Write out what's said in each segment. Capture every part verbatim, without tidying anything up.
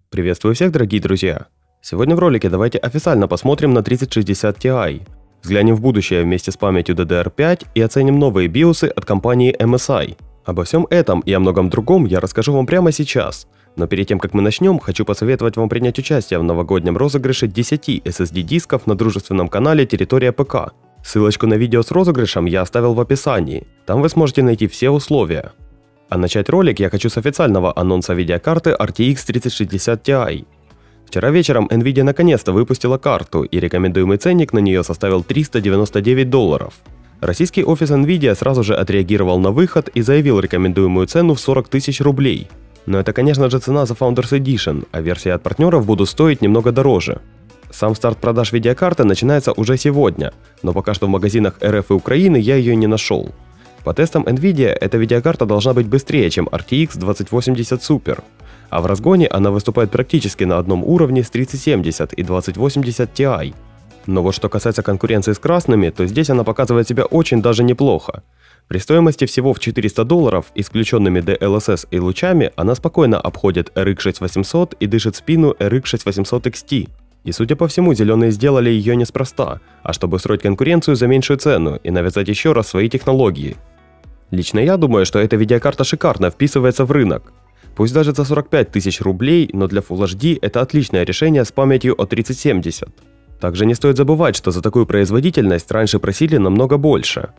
Приветствую всех, дорогие друзья! Сегодня в ролике давайте официально посмотрим на тридцать шестьдесят Ti, взглянем в будущее вместе с памятью ди ди ар пять и оценим новые биосы от компании эм эс ай. Обо всем этом и о многом другом я расскажу вам прямо сейчас. Но перед тем, как мы начнем, хочу посоветовать вам принять участие в новогоднем розыгрыше десяти эс эс ди-дисков на дружественном канале «Территория ПК». Ссылочку на видео с розыгрышем я оставил в описании, там вы сможете найти все условия. А начать ролик я хочу с официального анонса видеокарты ар ти икс тридцать шестьдесят Ti. Вчера вечером Nvidia наконец-то выпустила карту, и рекомендуемый ценник на нее составил триста девяносто девять долларов. Российский офис Nvidia сразу же отреагировал на выход и заявил рекомендуемую цену в сорок тысяч рублей. Но это, конечно же, цена за Founders Edition, а версии от партнеров будут стоить немного дороже. Сам старт продаж видеокарты начинается уже сегодня, но пока что в магазинах эр эф и Украины я ее не нашел. По тестам Nvidia, эта видеокарта должна быть быстрее, чем ар ти икс двадцать восемьдесят Super, а в разгоне она выступает практически на одном уровне с тридцать семьдесят и двадцать восемьдесят Ti. Но вот что касается конкуренции с красными, то здесь она показывает себя очень даже неплохо. При стоимости всего в четыреста долларов, исключенными ди эл эс эс и лучами, она спокойно обходит эр икс шесть восемьсот и дышит спину эр икс шесть восемьсот икс ти. И судя по всему, зеленые сделали ее неспроста, а чтобы устроить конкуренцию за меньшую цену и навязать еще раз свои технологии. Лично я думаю, что эта видеокарта шикарно вписывается в рынок. Пусть даже за сорок пять тысяч рублей, но для Full эйч ди это отличное решение с памятью от тридцать семьдесят. Также не стоит забывать, что за такую производительность раньше просили намного больше.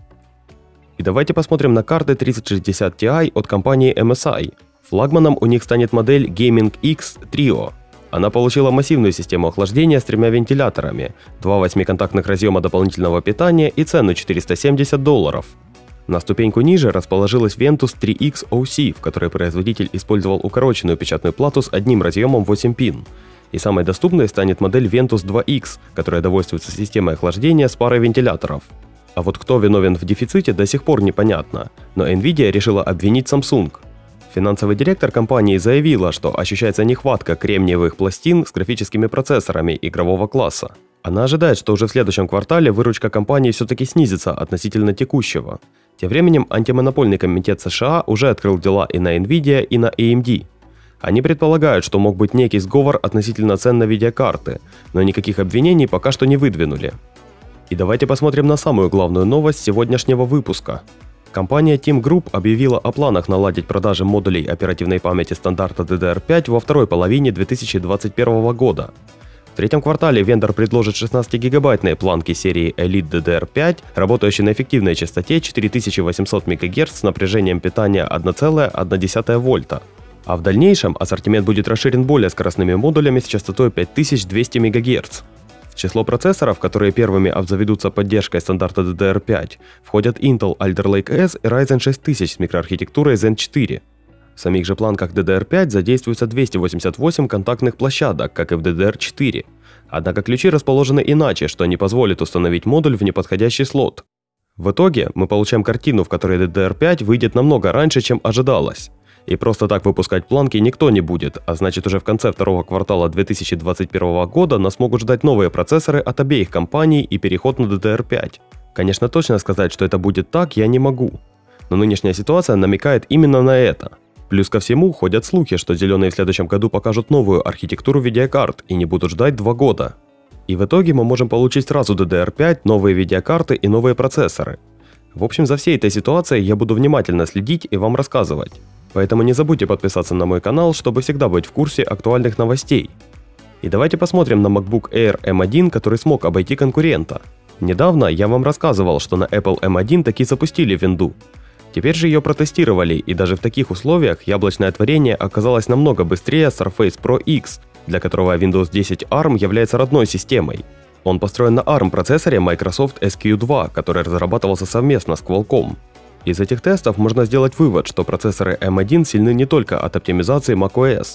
И давайте посмотрим на карты тридцать шестьдесят Ti от компании эм эс ай. Флагманом у них станет модель Gaming X Trio. Она получила массивную систему охлаждения с тремя вентиляторами, два восьмиконтактных разъема дополнительного питания и цену четыреста семьдесят долларов. На ступеньку ниже расположилась Ventus три икс о си, в которой производитель использовал укороченную печатную плату с одним разъемом восемь пин. И самой доступной станет модель Ventus два икс, которая довольствуется системой охлаждения с парой вентиляторов. А вот кто виновен в дефиците, до сих пор непонятно, но Nvidia решила обвинить Samsung. Финансовый директор компании заявила, что ощущается нехватка кремниевых пластин с графическими процессорами игрового класса. Она ожидает, что уже в следующем квартале выручка компании все-таки снизится относительно текущего. Тем временем антимонопольный комитет США уже открыл дела и на Nvidia, и на эй эм ди. Они предполагают, что мог быть некий сговор относительно цен на видеокарты, но никаких обвинений пока что не выдвинули. И давайте посмотрим на самую главную новость сегодняшнего выпуска. Компания Team Group объявила о планах наладить продажи модулей оперативной памяти стандарта ди ди ар пять во второй половине две тысячи двадцать первого года. В третьем квартале вендор предложит шестнадцатигигабайтные планки серии Elite ди ди ар пять, работающие на эффективной частоте четыре тысячи восемьсот мегагерц с напряжением питания одна целая одна десятая вольта. А в дальнейшем ассортимент будет расширен более скоростными модулями с частотой пять тысяч двести мегагерц. В число процессоров, которые первыми обзаведутся поддержкой стандарта ди ди ар пять, входят Intel Alder Lake S и Ryzen шесть тысяч с микроархитектурой Zen четыре. В самих же планках ди ди ар пять задействуется двести восемьдесят восемь контактных площадок, как и в ди ди ар четыре. Однако ключи расположены иначе, что не позволит установить модуль в неподходящий слот. В итоге мы получаем картину, в которой ди ди ар пять выйдет намного раньше, чем ожидалось. И просто так выпускать планки никто не будет, а значит уже в конце второго квартала две тысячи двадцать первого года нас могут ждать новые процессоры от обеих компаний и переход на ди ди ар пять. Конечно, точно сказать, что это будет так, я не могу. Но нынешняя ситуация намекает именно на это. Плюс ко всему ходят слухи, что зеленые в следующем году покажут новую архитектуру видеокарт и не будут ждать два года. И в итоге мы можем получить сразу ди ди ар пять, новые видеокарты и новые процессоры. В общем, за всей этой ситуацией я буду внимательно следить и вам рассказывать. Поэтому не забудьте подписаться на мой канал, чтобы всегда быть в курсе актуальных новостей. И давайте посмотрим на MacBook Air эм один, который смог обойти конкурента. Недавно я вам рассказывал, что на Apple эм один таки запустили винду. Теперь же ее протестировали, и даже в таких условиях яблочное творение оказалось намного быстрее Surface Pro X, для которого Windows десять арм является родной системой. Он построен на арм процессоре Microsoft эс кью два, который разрабатывался совместно с Qualcomm. Из этих тестов можно сделать вывод, что процессоры эм один сильны не только от оптимизации macOS.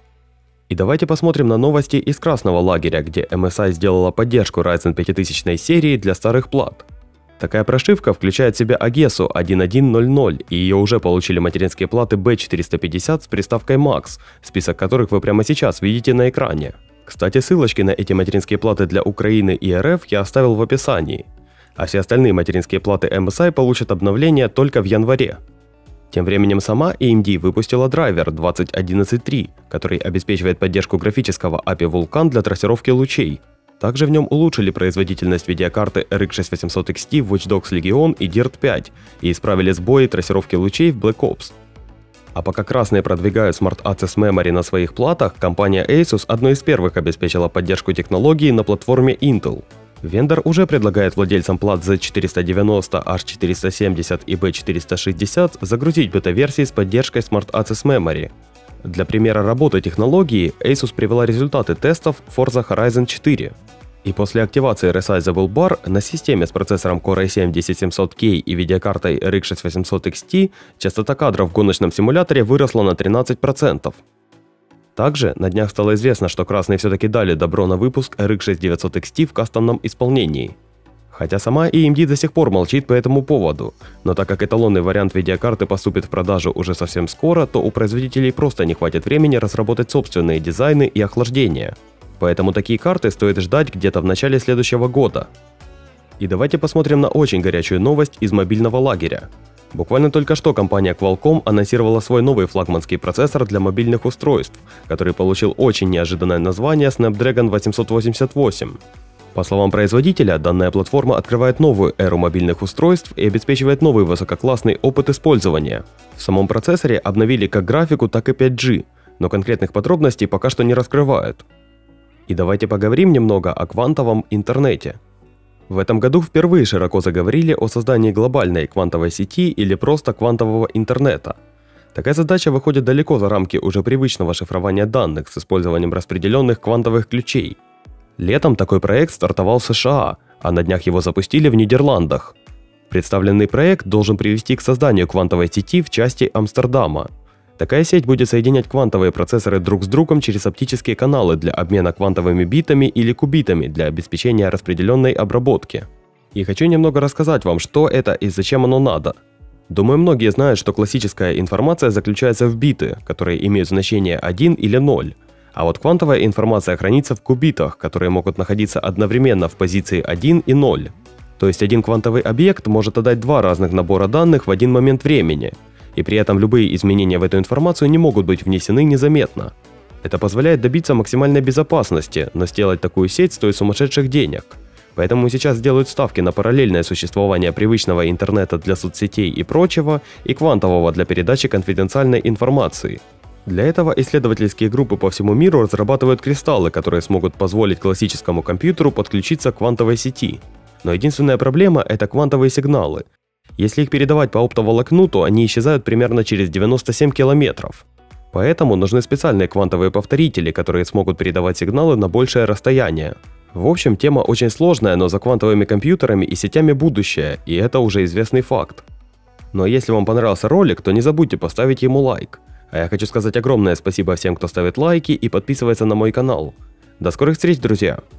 И давайте посмотрим на новости из красного лагеря, где эм эс ай сделала поддержку Ryzen пятитысяч серии для старых плат. Такая прошивка включает в себя Ageso один точка один точка ноль ноль, и ее уже получили материнские платы би четыреста пятьдесят с приставкой Max, список которых вы прямо сейчас видите на экране. Кстати, ссылочки на эти материнские платы для Украины и эр эф я оставил в описании. А все остальные материнские платы эм эс ай получат обновление только в январе. Тем временем сама эй эм ди выпустила драйвер двадцать одиннадцать три, который обеспечивает поддержку графического эй пи ай Vulkan для трассировки лучей. Также в нем улучшили производительность видеокарты эр икс шесть восемьсот икс ти в Watch Dogs Legion и дирт пять и исправили сбои трассировки лучей в Black Ops. А пока красные продвигают Smart Access Memory на своих платах, компания Asus одной из первых обеспечила поддержку технологии на платформе Intel. Вендор уже предлагает владельцам плат зет четыреста девяносто, эйч четыреста семьдесят и би четыреста шестьдесят загрузить бета-версии с поддержкой Smart Access Memory. Для примера работы технологии Asus привела результаты тестов Forza Horizon четыре. И после активации Resizable Bar на системе с процессором Core ай семь десять семьсот кей и видеокартой эр икс шесть восемьсот икс ти частота кадров в гоночном симуляторе выросла на тринадцать процентов. Также на днях стало известно, что красные все-таки дали добро на выпуск эр икс шесть девятьсот икс ти в кастомном исполнении. Хотя сама эй эм ди до сих пор молчит по этому поводу, но так как эталонный вариант видеокарты поступит в продажу уже совсем скоро, то у производителей просто не хватит времени разработать собственные дизайны и охлаждение. Поэтому такие карты стоит ждать где-то в начале следующего года. И давайте посмотрим на очень горячую новость из мобильного лагеря. Буквально только что компания Qualcomm анонсировала свой новый флагманский процессор для мобильных устройств, который получил очень неожиданное название Snapdragon восемьсот восемьдесят восемь. По словам производителя, данная платформа открывает новую эру мобильных устройств и обеспечивает новый высококлассный опыт использования. В самом процессоре обновили как графику, так и пять джи, но конкретных подробностей пока что не раскрывают. И давайте поговорим немного о квантовом интернете. В этом году впервые широко заговорили о создании глобальной квантовой сети или просто квантового интернета. Такая задача выходит далеко за рамки уже привычного шифрования данных с использованием распределенных квантовых ключей. Летом такой проект стартовал в США, а на днях его запустили в Нидерландах. Представленный проект должен привести к созданию квантовой сети в части Амстердама. Такая сеть будет соединять квантовые процессоры друг с другом через оптические каналы для обмена квантовыми битами или кубитами для обеспечения распределенной обработки. И хочу немного рассказать вам, что это и зачем оно надо. Думаю, многие знают, что классическая информация заключается в биты, которые имеют значение один или ноль. А вот квантовая информация хранится в кубитах, которые могут находиться одновременно в позиции один и ноль. То есть один квантовый объект может отдать два разных набора данных в один момент времени. И при этом любые изменения в эту информацию не могут быть внесены незаметно. Это позволяет добиться максимальной безопасности, но сделать такую сеть стоит сумасшедших денег. Поэтому сейчас делают ставки на параллельное существование привычного интернета для соцсетей и прочего, и квантового для передачи конфиденциальной информации. Для этого исследовательские группы по всему миру разрабатывают кристаллы, которые смогут позволить классическому компьютеру подключиться к квантовой сети. Но единственная проблема – это квантовые сигналы. Если их передавать по оптоволокну, то они исчезают примерно через девяносто семь километров. Поэтому нужны специальные квантовые повторители, которые смогут передавать сигналы на большее расстояние. В общем, тема очень сложная, но за квантовыми компьютерами и сетями будущее, и это уже известный факт. Но если вам понравился ролик, то не забудьте поставить ему лайк. А я хочу сказать огромное спасибо всем, кто ставит лайки и подписывается на мой канал. До скорых встреч, друзья!